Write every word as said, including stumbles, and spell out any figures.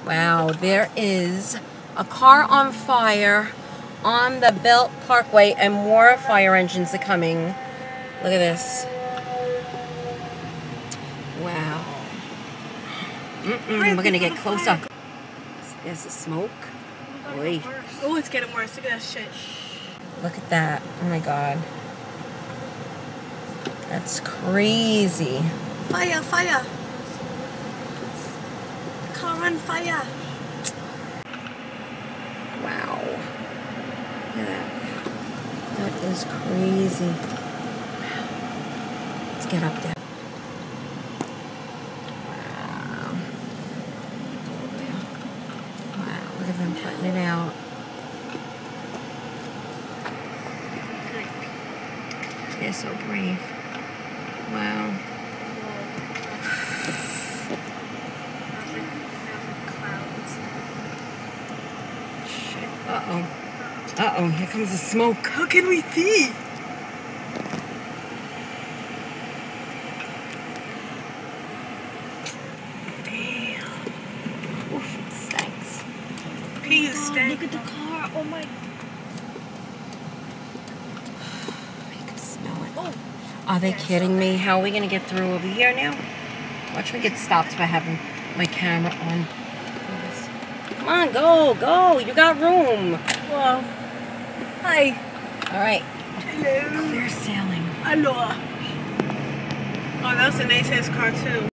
Wow, there is a car on fire on the Belt Parkway and more fire engines are coming. Look at this. Wow. Mm-mm, we're gonna get closer. There's the smoke. Oy. Oh, it's getting worse. Look at that shit. Look at that. Oh my god. That's crazy. Fire, fire. Car on fire. Wow. Look at that. That is crazy. Let's get up there. Wow. Wow, look at them putting it out. They're so brave. Wow. Shit. Uh-oh. Uh-oh, here comes the smoke. How can we see? Damn. Oof, it stinks. Pee is God, stank. look at the car. Oh my. You can smell it. Oh. Are they kidding me? How are we going to get through over here now? Watch me get stopped for having my camera on. Come on, go, go. You got room. Well, hi. All right. Hello. Clear sailing. Hello. Oh, that was a nice ass car too.